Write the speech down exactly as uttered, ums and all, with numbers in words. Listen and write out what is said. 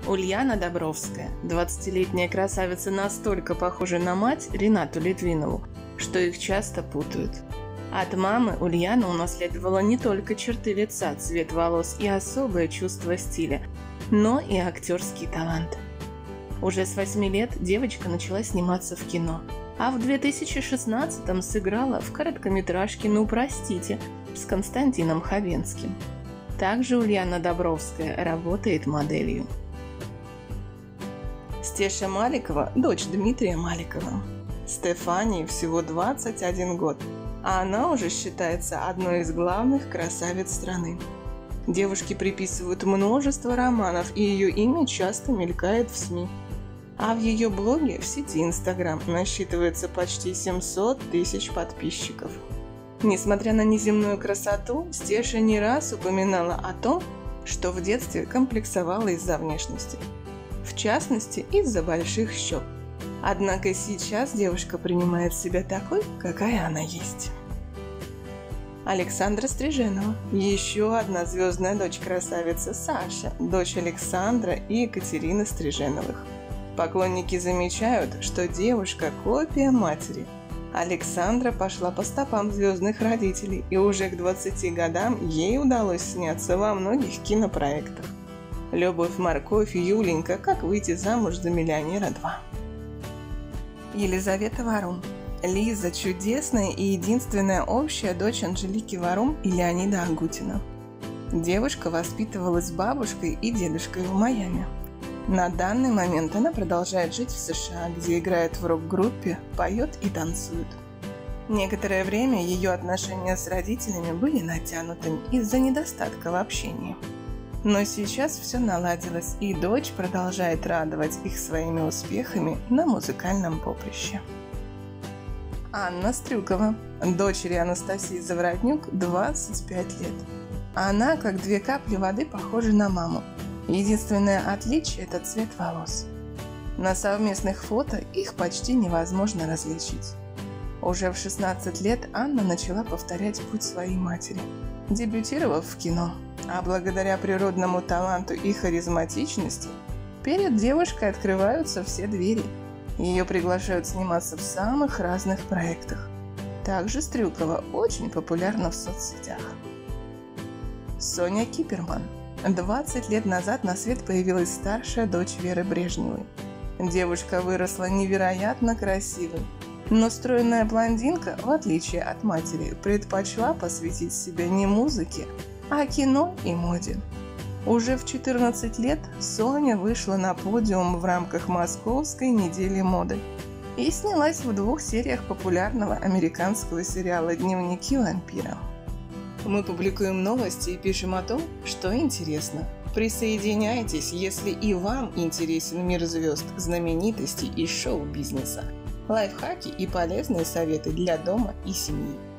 Ульяна Добровская, двадцатилетняя красавица, настолько похожа на мать Ренату Литвинову, что их часто путают. От мамы Ульяна унаследовала не только черты лица, цвет волос и особое чувство стиля, но и актерский талант. Уже с восьми лет девочка начала сниматься в кино, а в две тысячи шестнадцатом сыграла в короткометражке «Ну, простите» с Константином Хабенским. Также Ульяна Добровская работает моделью. Стеша Маликова – дочь Дмитрия Маликова. Стефании всего двадцать один год, а она уже считается одной из главных красавиц страны. Девушке приписывают множество романов, и ее имя часто мелькает в СМИ. А в ее блоге в сети Инстаграм насчитывается почти семьсот тысяч подписчиков. Несмотря на неземную красоту, Стеша не раз упоминала о том, что в детстве комплексовала из-за внешности. В частности, из-за больших щек. Однако сейчас девушка принимает себя такой, какая она есть. Александра Стриженова. Еще одна звездная дочь красавицы Саша, дочь Александра и Екатерины Стриженовых. Поклонники замечают, что девушка – копия матери. Александра пошла по стопам звездных родителей, и уже к двадцати годам ей удалось сняться во многих кинопроектах. «Любовь, морковь», «Юленька», «Как выйти замуж за миллионера два». Елизавета Варум. Лиза – чудесная и единственная общая дочь Анжелики Варум и Леонида Агутина. Девушка воспитывалась с бабушкой и дедушкой в Майами. На данный момент она продолжает жить в США, где играет в рок-группе, поет и танцует. Некоторое время ее отношения с родителями были натянутыми из-за недостатка в общении. Но сейчас все наладилось, и дочь продолжает радовать их своими успехами на музыкальном поприще. Анна Стрюкова. Дочери Анастасии Заворотнюк двадцать пять лет. Она, как две капли воды, похожа на маму. Единственное отличие – это цвет волос. На совместных фото их почти невозможно различить. Уже в шестнадцать лет Анна начала повторять путь своей матери, дебютировав в кино. А благодаря природному таланту и харизматичности перед девушкой открываются все двери. Ее приглашают сниматься в самых разных проектах. Также Стрюкова очень популярна в соцсетях. Соня Киперман. двадцать лет назад на свет появилась старшая дочь Веры Брежневой. Девушка выросла невероятно красивой, но стройная блондинка, в отличие от матери, предпочла посвятить себя не музыке, а кино и моде. Уже в четырнадцать лет Соня вышла на подиум в рамках Московской недели моды и снялась в двух сериях популярного американского сериала «Дневники вампира». Мы публикуем новости и пишем о том, что интересно. Присоединяйтесь, если и вам интересен мир звезд, знаменитостей и шоу-бизнеса, лайфхаки и полезные советы для дома и семьи.